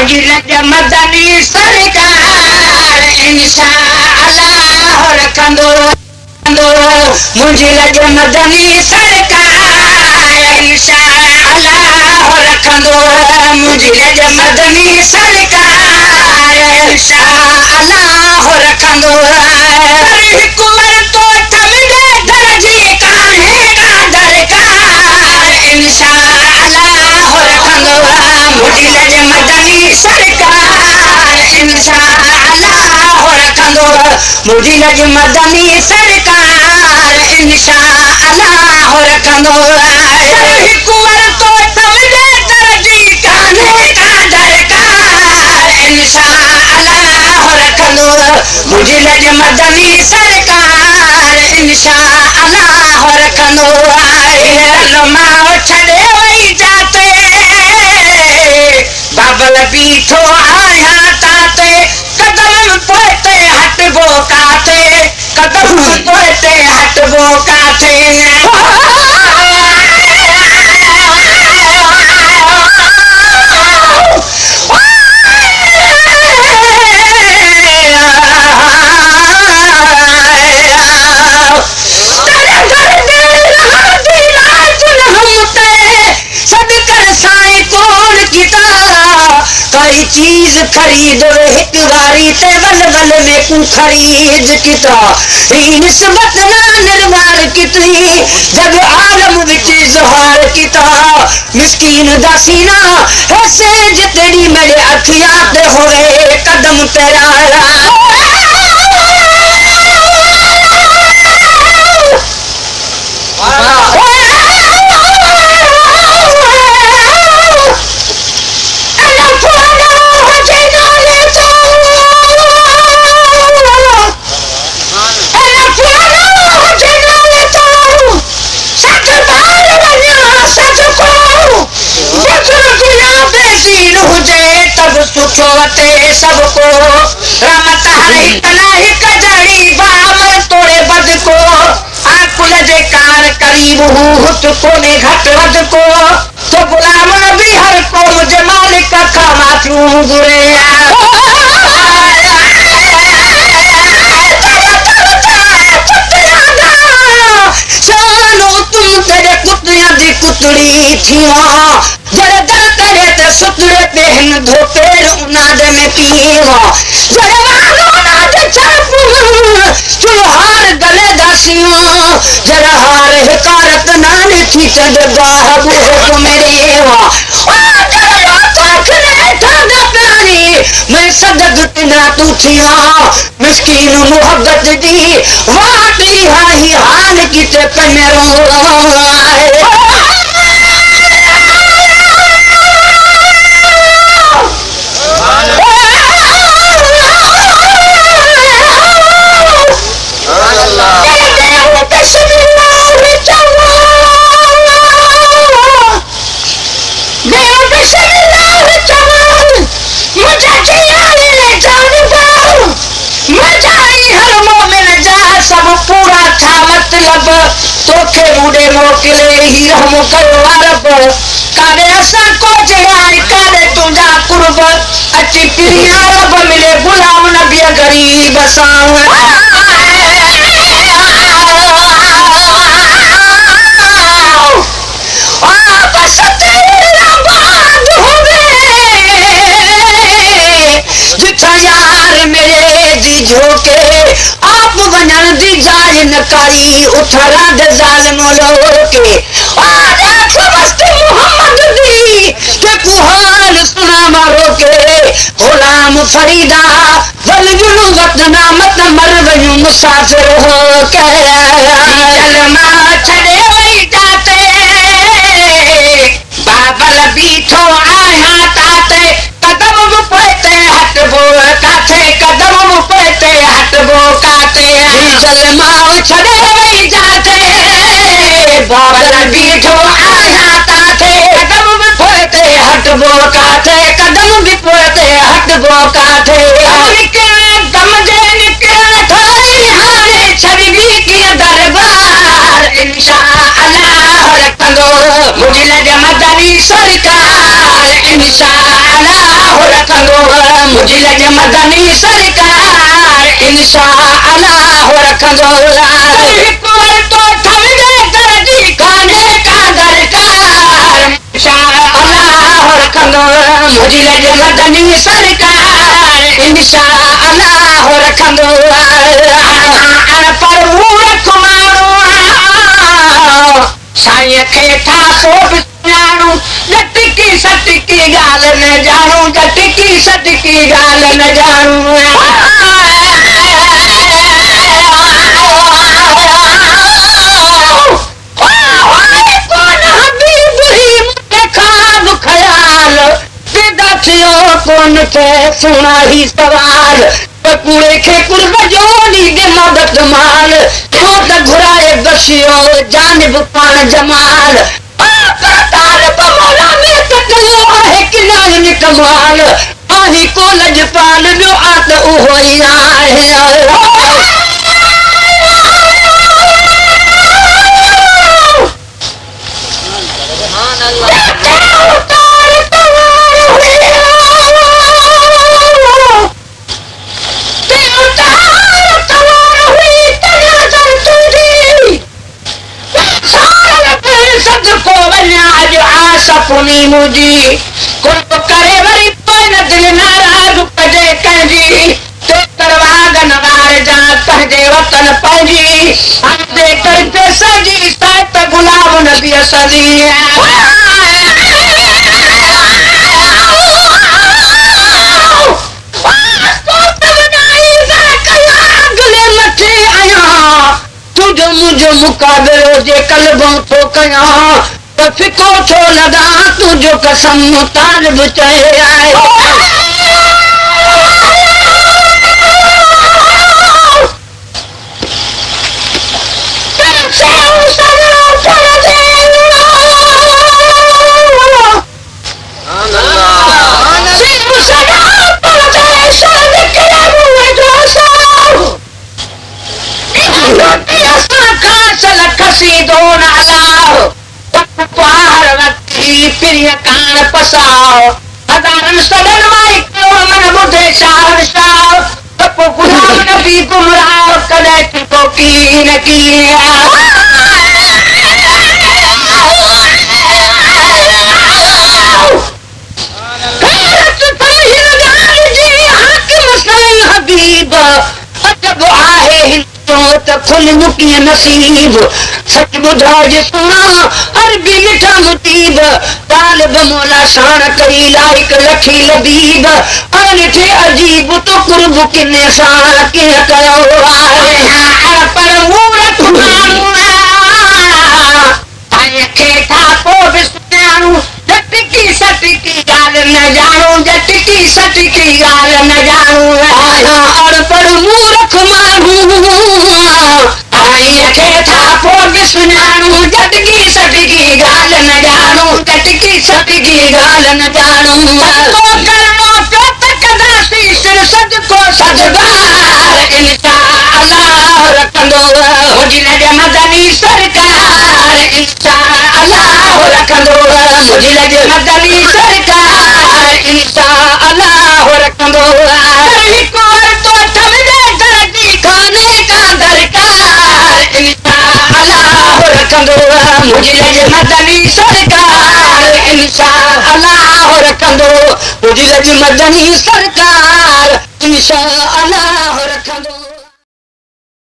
मुझी लज मदनी सरकार इंशाअल्लाह रखंदो मुझी लज मदनी सरकार इंशाअल्लाह रखंदो मुझी लज मदनी सरकार इंशाअल्लाह रखंदो कुंवर तो तमदे दर्जी काहे का दरकार इंशाअल्लाह रखंदो मुझी लज मदनी सरकार इंशाअल्लाह रखंदो मुझी लज मदनी सरकार इंशाअल्लाह रखंदो कुंवर तो तमदे दर्जी काहे का दरकार इंशाअल्लाह रखंदो मुझी लज मदनी सरकार इंशाअल्लाह रखंदो माओ छड़े वही जाते बाबल बीठो आया ताते कदम पोते हटबो काते कदम पोते हटबो काते कई चीज खरीद एक बारी ते बल बल में कु खरीद किता निस्बत ना निर्वार कितनी जब आलम विच इजहार किता मिस्कीन दा सीना ऐसे जितनी मेरे अखियां ते होए कदम तेरा सुठो वते सबको रहमत हिक ना हिक जड़ी बामल तोड़े बद को आकुल जे कार करीब हुत कोने घट वद को तो गुलाम भी हर कौम जे मालिक का माथू गुरे चालो तुम तेरे कुतिया दी कुतड़ी थिया जरे दर करे ते सुतरे पहन धोते नाद में पीवा जरे वालो नाद चापू चुहार गले दासियों जरा हार हिकारत नान थी चंद बाबू हो मेरे वा जरा ताखने ठादा प्यारी मैं सदक तिना तू थिया मिस्कीन मोहब्बत दी वाटी हाही हाल किते कमेरो पूरा था मतलब तोखे बूढ़े मोकले ही हम करवा रब कारे असा को जड़ाई कारे तुझा कुर्ब अच्छी प्रिया रब मिले गुलाम नबी गरीब सां जिथा यार मेरे दी झोके आप बनन दी जाय नकारी उठरा दे जालिम लोके आख मस्त मोहम्मद दी के कुहाल सुना मारो के गुलाम फरीदा वलजुल वतना मत मरवयु मुसाफिर हो के जलमा छड़े वही जाते बाबल बीठो आया ताते कदम पोते हटबो काथे कदम पोते हटबो काथे जलमा छड़े वही जाते बाबल बीठो आया ताते कदम पोते हटबो काथे कदम भी पोते हटबो काथे दम जे निकल थारी हारे छड़गी की दरबार इंशाअल्लाह रखंदो मुझे लज मदनी सरकार इंशाअल्लाह रखंदो मुझी लज मदनी सरकार इंशा अल्लाह रखंदो हिक बार तो थमजे कर जी खाने का दरकार इंशा अल्लाह रखंदो मुझी लज मदनी सरकार इंशा अल्लाह रखंदो पर वो रखमारो साईं खे था को बि सुञाणूं जटकी सटकी ॻाल्हि न ॼाणूं जटकी सटकी ॻाल्हि न ॼाणूं कोन थे सुना ही सवाल कूड़े खे कुर्ब जो ॾींदे मदद माल छो त घुराए बसियो जानिब पाण जमाल तार बमोला में कटियो आहे किनारन कमाल आही को लजपाल ॿियो आ त उहो ई आहे सपनी मुझी कुर्ब करे वरी पन दिल नाराज कजे कंजी तो करवागन वार जा पंहिंजे वतन पंहिंजी हंधे कर पैसा जी सात गुलाब नबी सदी तुझो मुझो मुकाबलो जे कलबों थो कयां फिको छो लगा तुझो कसम तालिब चए आए प्रिय कान पसाओ हजारन सदन माई कयो मन बुधे शाह शाह तपो गुलाम नबी गुमराह कदे को की न की हबीब अजब आहे त खुल मुकी नसीब सच बुधाए सुना अरबी मिठा मुतीब तालिब मौला शान कई लाइक लखी लबीब अनठे अजीब तो कुर्ब किने साण के कयो आहे पर मूरत मानुआ आए के था को बिस्ताणू जटकी सटकी ॻाल्हि न ॼाणूं जटकी सटकी ॻाल्हि न ॼाणूं और पर मूरख माण्हू आईं खे था को बिस्ताणू जटकी सटकी ॻाल्हि न ॼाणूं जटकी सटकी ॻाल्हि न ॼाणूं तो करणो पियो त कंदासीं सिर सदको सदगार इंशा अल्लाह रखंदो मुंहिंजी लज मदनी सरकार इंशा अल्लाह रखंदो मुंहिंजी लज मदनी सरकार इंशा अल्लाह रखंदो हिक बार तो थमजे दर्जी खाने का दरकार इंशा अल्लाह रखंदो मुंहिंजी लज मदनी सरकार इंशा अल्लाह रखंदो मुंहिंजी लज मदनी सरकार इंशा